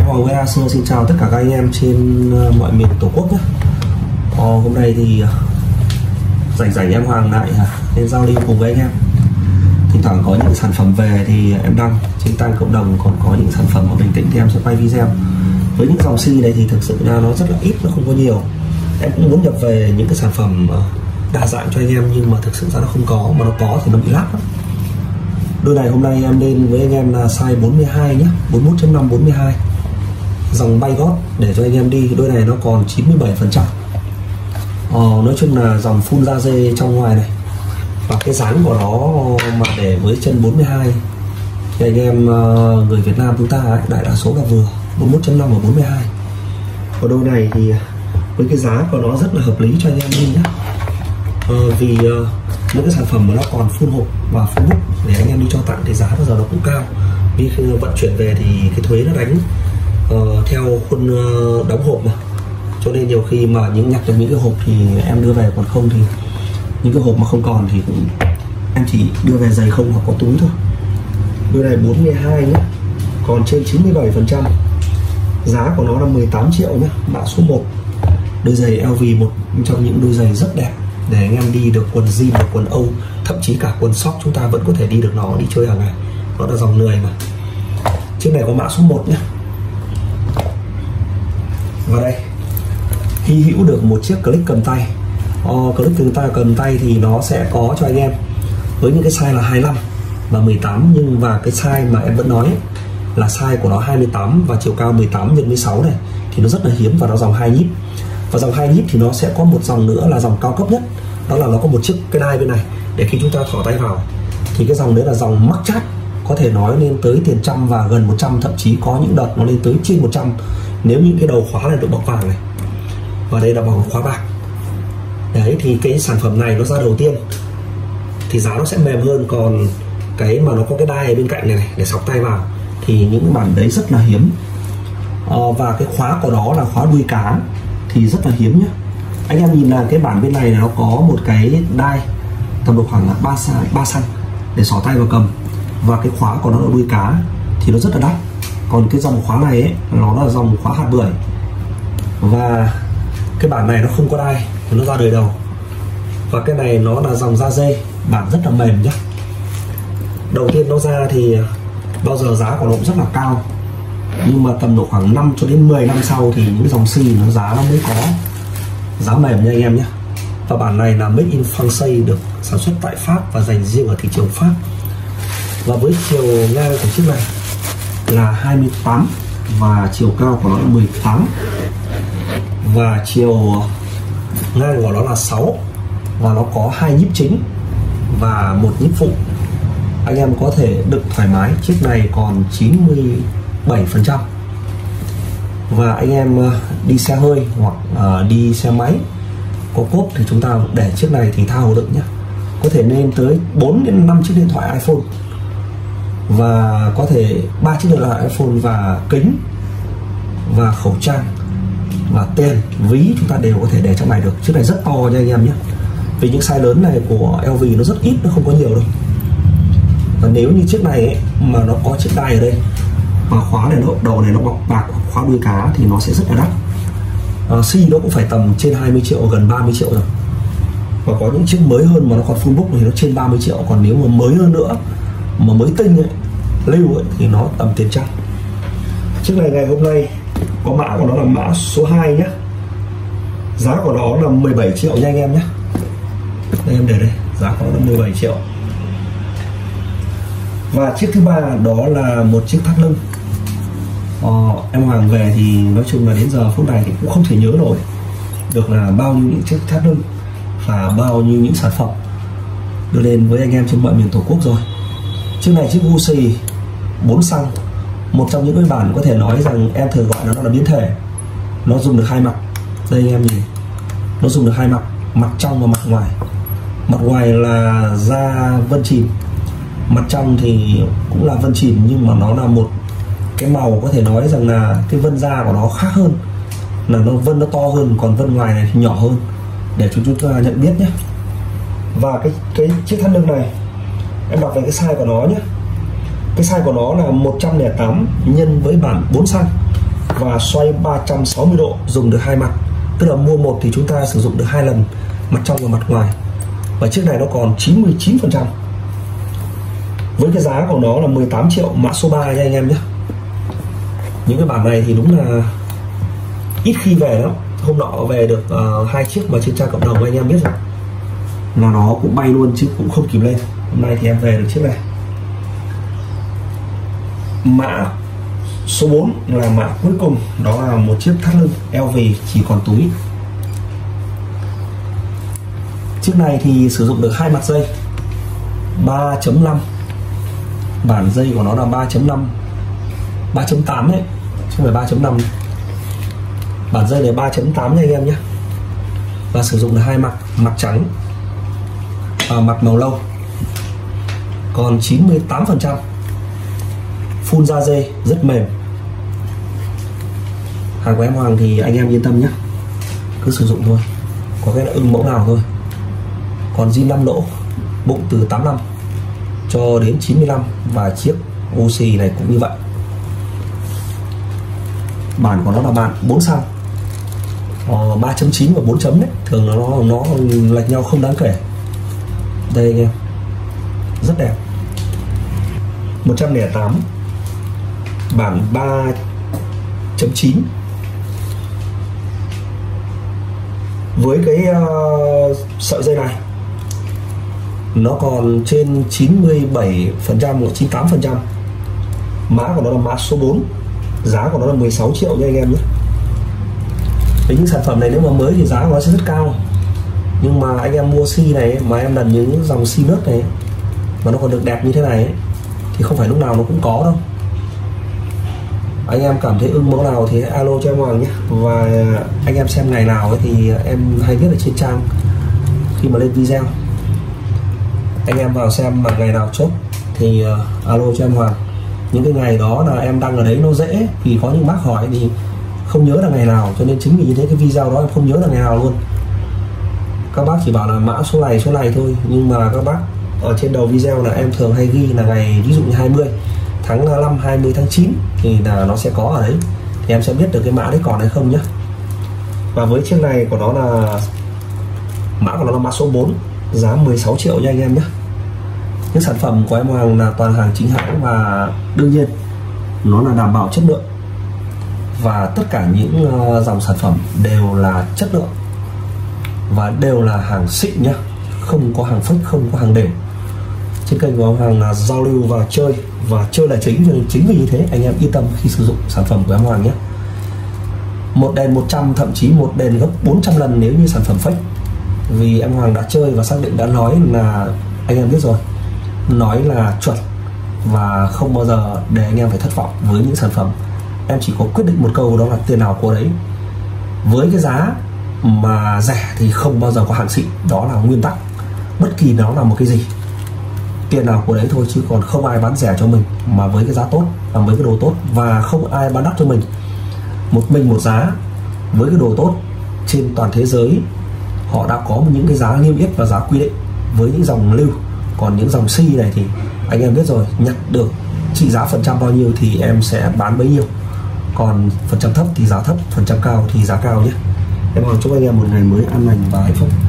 Hoàng với Acer xin chào tất cả các anh em trên mọi miền Tổ quốc nhé. Hôm nay thì rảnh em Hoàng lại nên giao lưu cùng với anh em. Thỉnh thoảng có những sản phẩm về thì em đăng trên trang cộng đồng, còn có những sản phẩm ở bình tĩnh thì em sẽ quay video. Với những dòng xi này thì thực sự ra nó rất là ít, nó không có nhiều. Em cũng muốn nhập về những cái sản phẩm đa dạng cho anh em, nhưng mà thực sự ra nó không có, mà nó có thì nó bị lắp lắm. Đôi này hôm nay em lên với anh em là size 42 nhé, 41.5 42, dòng bay gót để cho anh em đi. Đôi này nó còn 97%. Nói chung là dòng full da dê trong ngoài này, và cái dáng của nó mà để với chân 42 thì anh em người Việt Nam chúng ta đại đa số là vừa 41.5 và 42. Còn đôi này thì với cái giá của nó rất là hợp lý cho anh em đi nhé. Vì những cái sản phẩm mà nó còn full hộp và full book để anh em đi cho tặng thì giá bao giờ nó cũng cao, vì khi vận chuyển về thì cái thuế nó đánh theo khuôn đóng hộp mà, cho nên nhiều khi mà nhặt được những cái hộp thì em đưa về, còn không thì những cái hộp mà không còn thì cũng em chỉ đưa về giày không hoặc có túi thôi. Đôi này 42 nhé, còn trên 97%, giá của nó là 18 triệu nhé, mã số 1. Đôi giày LV, một trong những đôi giày rất đẹp để anh em đi được quần jean, được quần Âu, thậm chí cả quần sóc chúng ta vẫn có thể đi được nó, đi chơi hàng ngày. Nó là dòng lười mà. Chiếc này có mã số 1 nhé. Và đây, hy hữu được một chiếc clip cầm tay. Clip cầm tay thì nó sẽ có cho anh em với những cái size là 25 và 18, nhưng và cái size mà em vẫn nói ấy, là size của nó 28 và chiều cao 18 x 16 này thì nó rất là hiếm, và nó dòng 2 nhíp. Và dòng 2 nhíp thì nó sẽ có một dòng nữa là dòng cao cấp nhất, đó là nó có một chiếc cái đai bên này để khi chúng ta thỏ tay vào thì cái dòng đấy là dòng mắc chát, có thể nói lên tới tiền trăm và gần 100, thậm chí có những đợt nó lên tới trên 100 nếu những cái đầu khóa này được bọc vàng này, và đây là bằng khóa bạc. Đấy thì cái sản phẩm này nó ra đầu tiên thì giá nó sẽ mềm hơn, còn cái mà nó có cái đai ở bên cạnh này để sọc tay vào thì những bản đấy rất là hiếm. Và cái khóa của nó là khóa đuôi cá thì rất là hiếm nhé. Anh em nhìn là cái bản bên này nó có một cái đai tầm độ khoảng là 3 cm để xỏ tay vào cầm, và cái khóa của nó là đuôi cá thì nó rất là đắt. Còn cái dòng khóa này ấy, nó là dòng khóa hạt bưởi, và cái bản này nó không có đai, nó ra đời đầu. Và cái này nó là dòng da dê, bản rất là mềm nhé. Đầu tiên nó ra thì bao giờ giá của nó cũng rất là cao, nhưng mà tầm độ khoảng 5 cho đến 10 năm sau thì những dòng xi nó giá nó mới có giá mềm nha anh em nhé. Và bản này là made in France, được sản xuất tại Pháp và dành riêng ở thị trường Pháp. Và với chiều ngang của chiếc này là 28 và chiều cao của nó là 18, và chiều ngang của nó là 6, và nó có 2 nhíp chính và 1 nhíp phụ. Anh em có thể đựng thoải mái. Chiếc này còn 97%, và anh em đi xe hơi hoặc đi xe máy có cốp thì chúng ta để chiếc này thì thao đựng nhé, có thể lên tới 4 đến 5 chiếc điện thoại iPhone, và có thể 3 chiếc điện thoại iPhone và kính và khẩu trang và tiền ví chúng ta đều có thể để trong này được. Chiếc này rất to nha anh em nhé, vì những size lớn này của LV nó rất ít, nó không có nhiều đâu. Và nếu như chiếc này ấy, mà nó có chiếc đai ở đây và khóa này, đầu này nó bọc bạc, khóa đuôi cá thì nó sẽ rất là đắt. Xi nó cũng phải tầm trên 20 triệu, gần 30 triệu rồi. Và có những chiếc mới hơn mà nó còn full book thì nó trên 30 triệu. Còn nếu mà mới hơn nữa, mà mới tinh ấy, lưu ấy, thì nó tầm tiền trăm. Chiếc này ngày hôm nay có mã của nó là mã số 2 nhé. Giá của nó là 17 triệu nha anh em nhé. Đây em để đây, giá của nó là 17 triệu. Và chiếc thứ ba đó là một chiếc thắt lưng. Em Hoàng về thì nói chung là đến giờ phút này thì cũng không thể nhớ nổi được là bao nhiêu những chiếc thắt lưng và bao nhiêu những sản phẩm đưa lên với anh em trên mọi miền Tổ quốc rồi. Chiếc này chiếc Gucci 4 xăng, một trong những cái bản có thể nói rằng em thường gọi nó là biến thể. Nó dùng được hai mặt. Đây anh em nhìn, nó dùng được hai mặt, mặt trong và mặt ngoài. Mặt ngoài là da vân chìm, mặt trong thì cũng là vân chìm, nhưng mà nó là một cái màu có thể nói rằng là cái vân da của nó khác hơn, là nó vân nó to hơn, còn vân ngoài này thì nhỏ hơn, để chúng ta nhận biết nhé. Và cái chiếc thắt lưng này em đọc về cái size của nó nhé. Cái size của nó là 108 nhân với bản 4 xăng và xoay 360 độ, dùng được hai mặt. Tức là mua một thì chúng ta sử dụng được hai lần, mặt trong và mặt ngoài. Và chiếc này nó còn 99%. Với cái giá của nó là 18 triệu, mã số 3 nha anh em nhé. Những cái bản này thì đúng là ít khi về lắm. Hôm nọ về được hai chiếc mà trên trang cộng đồng anh em biết rồi, là nó cũng bay luôn chứ cũng không kịp lên. Hôm nay thì em về được chiếc này. Mã số 4 là mã cuối cùng, đó là một chiếc thắt lưng LV chỉ còn túi. Chiếc này thì sử dụng được hai mặt dây 3.5, bản dây của nó là 3.5, 3.8 đấy chứ không phải 3.5. Bản dây này 3.8 nha anh em nhé. Và sử dụng được hai mặt, mặt trắng và mặt màu lâu. Còn 98%, full da dê, rất mềm. Hàng của em Hoàng thì anh em yên tâm nhé, cứ sử dụng thôi, có cái là ưng mẫu nào thôi. Còn zin 5 lỗ, bụng từ 85 cho đến 95 và chiếc oxy này cũng như vậy. Bản của nó là bản 4 xăng, 3.9 và 4 chấm đấy, thường nó lệch nhau không đáng kể. Đây anh em, rất đẹp. 108, bản 3.9. Với cái sợi dây này nó còn trên 97%, 98%. Mã của nó là mã số 4, giá của nó là 16 triệu nha anh em nhé. Với những sản phẩm này nếu mà mới thì giá của nó sẽ rất cao, nhưng mà anh em mua xi này mà em lần những dòng xi nước này mà nó còn được đẹp như thế này ấy, thì không phải lúc nào nó cũng có đâu. Anh em cảm thấy ưng mẫu nào thì alo cho em Hoàng nhé. Và anh em xem ngày nào ấy thì em hay viết ở trên trang khi mà lên video. Anh em vào xem mà ngày nào chốt thì alo cho em Hoàng. Những cái ngày đó là em đăng ở đấy nó dễ, vì có những bác hỏi thì không nhớ là ngày nào, cho nên chính vì như thế cái video đó em không nhớ là ngày nào luôn. Các bác chỉ bảo là mã số này thôi, nhưng mà các bác ở trên đầu video là em thường hay ghi là ngày, ví dụ như 20 tháng 5, 20 tháng 9 thì là nó sẽ có ở đấy, thì em sẽ biết được cái mã đấy còn hay không nhé. Và với chiếc này của nó là mã của nó là mã số 4, giá 16 triệu nha anh em nhé. Những sản phẩm của em Hoàng là toàn hàng chính hãng và đương nhiên nó là đảm bảo chất lượng, và tất cả những dòng sản phẩm đều là chất lượng và đều là hàng xịn nhá, không có hàng fake, không có hàng đều. Trên kênh của ông Hoàng là giao lưu và chơi là chính, cho nên chính vì như thế anh em yên tâm khi sử dụng sản phẩm của em Hoàng nhé. Một đèn 100, thậm chí một đèn gấp 400 lần nếu như sản phẩm fake, vì em Hoàng đã chơi và xác định, đã nói là anh em biết rồi, nói là chuẩn và không bao giờ để anh em phải thất vọng với những sản phẩm. Em chỉ có quyết định một câu, đó là tiền nào của đấy. Với cái giá mà rẻ thì không bao giờ có hàng xịn, đó là nguyên tắc. Bất kỳ nó là một cái gì, tiền nào của đấy thôi, chứ còn không ai bán rẻ cho mình mà với cái giá tốt và với cái đồ tốt, và không ai bán đắt cho mình. Mình một giá với cái đồ tốt trên toàn thế giới, họ đã có những cái giá niêm yết và giá quy định với những dòng lưu. Còn những dòng xi này thì anh em biết rồi, nhặt được trị giá phần trăm bao nhiêu thì em sẽ bán bấy nhiêu, còn phần trăm thấp thì giá thấp, phần trăm cao thì giá cao nhé. Em chúc anh em một ngày mới an lành và hạnh phúc.